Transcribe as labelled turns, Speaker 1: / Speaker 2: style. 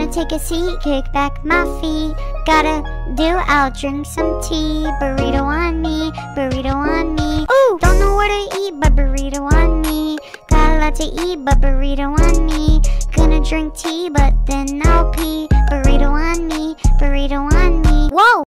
Speaker 1: take a seat, kick back my feet. Gotta do, I'll drink some tea. Burrito on me, burrito on me. Ooh, don't know where to eat, but burrito on me. Got a lot to eat, but burrito on me. Gonna drink tea, but then I'll pee. Burrito on me, burrito on me. Whoa!